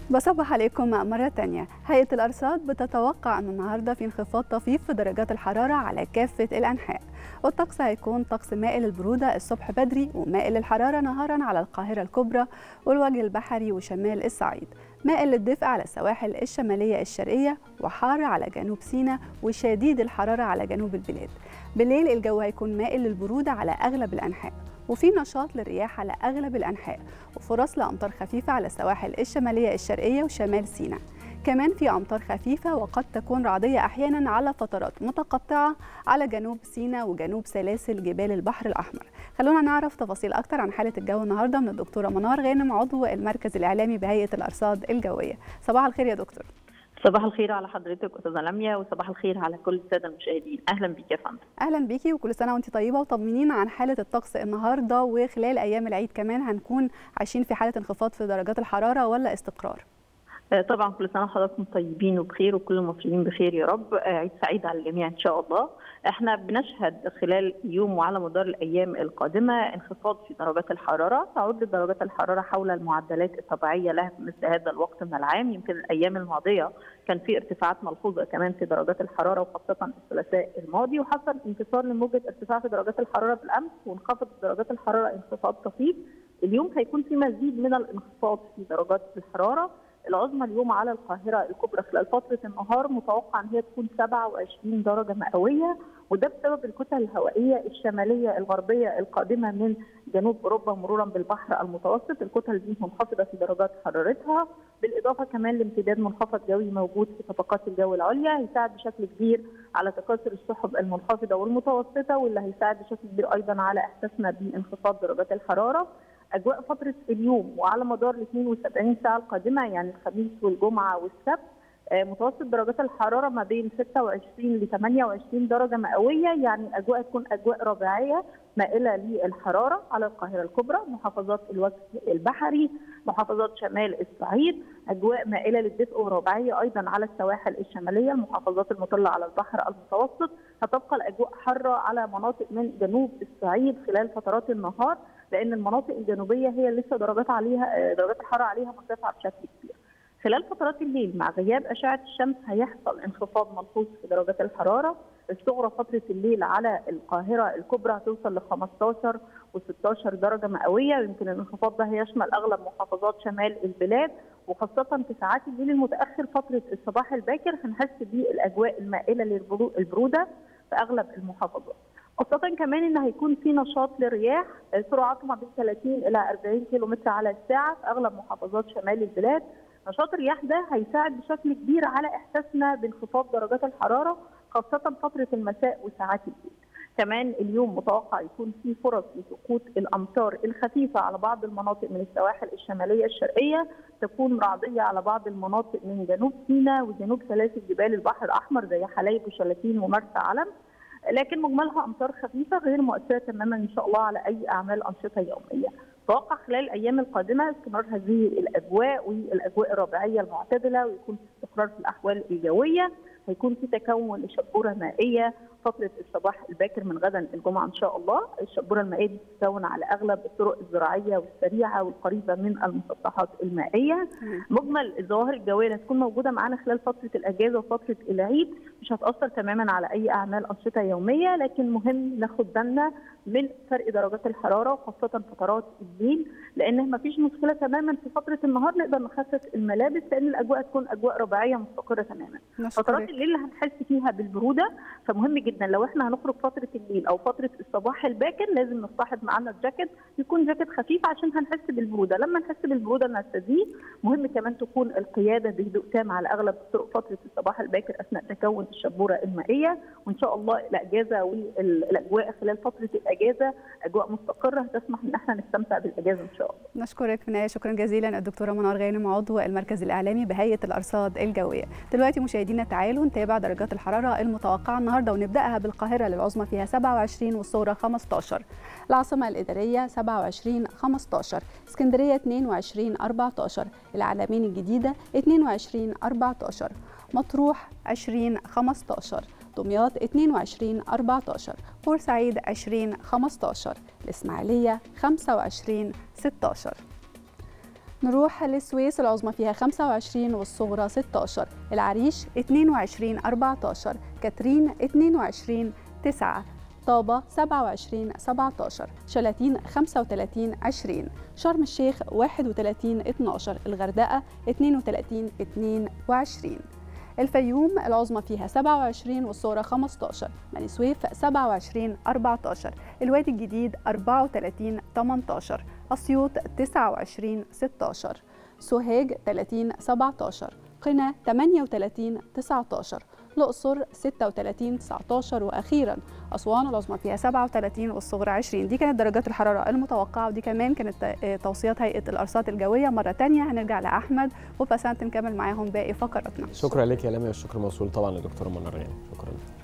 بصبح عليكم مرة تانية. هيئة الأرصاد بتتوقع أن النهاردة في انخفاض طفيف في درجات الحرارة على كافة الأنحاء، والطقس هيكون طقس مائل للبرودة الصبح بدري ومائل للحرارة نهارا على القاهرة الكبرى والوجه البحري وشمال الصعيد، مائل للدفء على السواحل الشمالية الشرقية وحار على جنوب سيناء وشديد الحرارة على جنوب البلاد. بالليل الجو هيكون مائل للبرودة على أغلب الأنحاء، وفي نشاط للرياح على أغلب الأنحاء وفرص لأمطار خفيفة على السواحل الشمالية الشرقية وشمال سيناء. كمان في أمطار خفيفة وقد تكون رعدية أحيانا على فترات متقطعة على جنوب سيناء وجنوب سلاسل جبال البحر الأحمر. خلونا نعرف تفاصيل أكتر عن حالة الجو النهاردة من الدكتورة منار غانم، عضو المركز الإعلامي بهيئة الأرصاد الجوية. صباح الخير يا دكتور. صباح الخير على حضرتك استاذه لميا، وصباح الخير على كل الساده المشاهدين. اهلا بيك يا فندم. اهلا بيكي وكل سنه وانت طيبه، وطمنينا عن حاله الطقس النهارده وخلال ايام العيد كمان هنكون عايشين في حاله انخفاض في درجات الحراره ولا استقرار؟ طبعا كل سنه وحضراتكم طيبين وبخير وكل المصريين بخير يا رب. عيد سعيد على الجميع ان شاء الله. احنا بنشهد خلال يوم وعلى مدار الايام القادمه انخفاض في درجات الحراره، تعود درجات الحراره حول المعدلات الطبيعيه لها في مثل هذا الوقت من العام. يمكن الايام الماضيه كان في ارتفاعات ملحوظه كمان في درجات الحراره، وخاصه الثلاثاء الماضي، وحصل انكسار لموجه ارتفاع في درجات الحراره بالامس وانخفضت درجات الحراره انخفاض طفيف. اليوم هيكون في مزيد من الانخفاض في درجات الحراره. العظمى اليوم على القاهرة الكبرى خلال فترة النهار متوقع أن هي تكون 27 درجة مئوية، وده بسبب الكتل الهوائية الشمالية الغربية القادمة من جنوب أوروبا مرورا بالبحر المتوسط. الكتل دي منخفضة في درجات حرارتها، بالإضافة كمان لامتداد منخفض جوي موجود في طبقات الجو العليا هيساعد بشكل كبير على تكاثر السحب المنخفضة والمتوسطة، واللي هيساعد بشكل كبير أيضا على إحساسنا بانخفاض درجات الحرارة. أجواء فترة اليوم وعلى مدار ال 72 ساعة القادمة، يعني الخميس والجمعة والسبت، متوسط درجات الحرارة ما بين 26 ل 28 درجة مئوية، يعني الأجواء تكون أجواء ربيعية مائلة للحرارة على القاهرة الكبرى، محافظات الوجه البحري، محافظات شمال الصعيد، أجواء مائلة للدفء وربيعية أيضا على السواحل الشمالية، المحافظات المطلة على البحر المتوسط. هتبقى الأجواء حارة على مناطق من جنوب الصعيد خلال فترات النهار، لأن المناطق الجنوبية هي لسه درجات الحرارة عليها مرتفعة بشكل كبير. خلال فترات الليل مع غياب أشعة الشمس هيحصل انخفاض ملحوظ في درجات الحرارة. الصغرى فترة الليل على القاهرة الكبرى هتوصل ل 15 و16 درجة مئوية، ويمكن الانخفاض ده هيشمل أغلب محافظات شمال البلاد، وخاصة في ساعات الليل المتأخر فترة الصباح الباكر هنحس بالأجواء المائلة للبرودة في أغلب المحافظات. خاصة كمان ان هيكون في نشاط للرياح سرعته ما بين 30 الى 40 كيلومتر على الساعة في اغلب محافظات شمال البلاد. نشاط الرياح ده هيساعد بشكل كبير على احساسنا بانخفاض درجات الحرارة، خاصة فترة المساء وساعات الليل. كمان اليوم متوقع يكون في فرص لسقوط الامطار الخفيفة على بعض المناطق من السواحل الشمالية الشرقية، تكون رعدية على بعض المناطق من جنوب سيناء وجنوب سلاسل جبال البحر الاحمر زي حلايب وشلاتين ومرسى علم، لكن مجملها امطار خفيفه غير مؤثره تماما ان شاء الله على اي اعمال انشطه يوميه. توقع خلال الايام القادمه استمرار هذه الاجواء والاجواء الربيعيه المعتدله، ويكون في استقرار في الاحوال الجويه، هيكون في تكون لشبوره مائيه فتره الصباح الباكر من غدا الجمعه ان شاء الله. الشبوره المائيه دي تتكون على اغلب الطرق الزراعيه والسريعه والقريبه من المسطحات المائيه. مجمل الظواهر الجويه اللي هتكون موجوده معانا خلال فتره الاجازه وفتره العيد مش هتاثر تماما على اي اعمال انشطه يوميه، لكن مهم ناخد بالنا من فرق درجات الحراره وخاصه فترات الليل، لان ما فيش مشكله تماما في فتره النهار نقدر نخفف الملابس، لان الاجواء تكون اجواء ربيعيه مستقره تماما. فترات الليل اللي هنحس فيها بالبروده، فمهم جدا لو احنا هنخرج فتره الليل او فتره الصباح الباكر لازم نصطحب معانا الجاكيت، يكون جاكيت خفيف عشان هنحس بالبروده. لما نحس بالبروده نستزيد. مهم كمان تكون القياده بهدوء تام على اغلب الطرق فتره الصباح الباكر اثناء تكون الشبوره المائيه، وان شاء الله الاجازه والاجواء خلال فتره الاجازه اجواء مستقره هتسمح ان احنا نستمتع بالاجازه ان شاء الله. نشكرك في النهايه شكرا جزيلا الدكتوره منار غانم، عضو المركز الاعلامي بهيئه الارصاد الجويه. دلوقتي مشاهدينا تعالوا نتابع درجات الحراره المتوقعه النهارده، ونبداها بالقاهره للعظمى فيها 27 والصغرى 15، العاصمه الاداريه 27 15، اسكندريه 22 14، العلمين الجديده 22 14، مطروح 20 15، دمياط 22 14، بورسعيد 20 15، الإسماعيلية 25 16. نروح للسويس، العظمى فيها 25 والصغرى 16. العريش 22 14. كاترين 22 9. طابة 27 17. شلاتين 35 20. شرم الشيخ 31 12. الغردقة 32 22. الفيوم العظمى فيها 27 والصغرى 15. بني سويف 27 14. الوادي الجديد 34 18. أسيوط 29 16. سوهاج 30 17. قنا 38 19. الأقصر 36 19. وأخيرا أسوان العظمى فيها 37 والصغرى 20. دي كانت درجات الحرارة المتوقعة، ودي كمان كانت توصيات هيئة الأرصاد الجوية. مرة تانية هنرجع لأحمد وبسنت نكمل معاهم باقي فقراتنا. شكرا لك يا لميا، والشكر موصول طبعا لدكتورة منى ريان. شكرا لك.